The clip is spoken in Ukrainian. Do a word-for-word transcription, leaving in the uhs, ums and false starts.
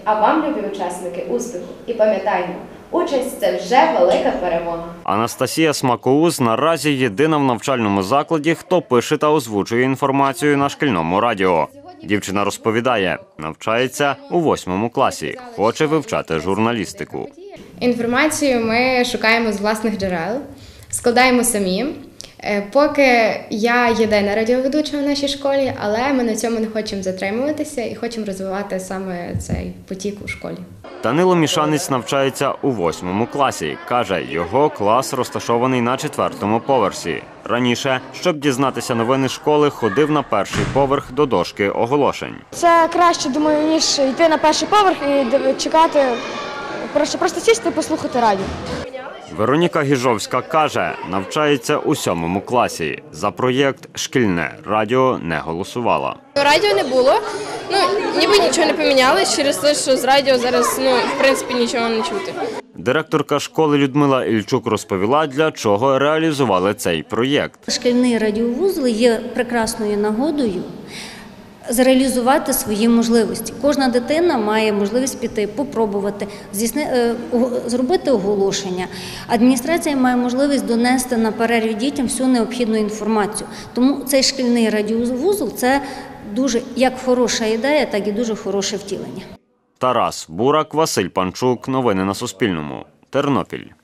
А вам, любі учасники, успіху! І пам'ятаймо, участь – це вже велика перемога. Анастасія Смакоуз наразі єдина в навчальному закладі, хто пише та озвучує інформацію на шкільному радіо. Дівчина розповідає, навчається у восьмому класі, хоче вивчати журналістику. Інформацію ми шукаємо з власних джерел, складаємо самі. Поки я єдина радіоведуча в нашій школі, але ми на цьому не хочемо затримуватися і хочемо розвивати саме цей потік у школі. Данило Мішанець навчається у восьмому класі. Каже, його клас розташований на четвертому поверсі. Раніше, щоб дізнатися новини школи, ходив на перший поверх до дошки оголошень. Це краще, думаю, ніж йти на перший поверх і чекати, просто, просто сісти і послухати радіо. Вероніка Гіжовська каже, навчається у сьомому класі. За проєкт «Шкільне радіо» не голосувала. Радіо не було, ну, ніби нічого не помінялось через те, що з радіо зараз, ну, в принципі, нічого не чути. Директорка школи Людмила Ільчук розповіла, для чого реалізували цей проєкт. Шкільний радіовузол є прекрасною нагодою зреалізувати свої можливості. Кожна дитина має можливість піти, попробувати, здійсни, зробити оголошення. Адміністрація має можливість донести на перерві дітям всю необхідну інформацію. Тому цей шкільний радіовузол – це дуже як хороша ідея, так і дуже хороше втілення. Тарас Бурак, Василь Панчук. Новини на Суспільному. Тернопіль.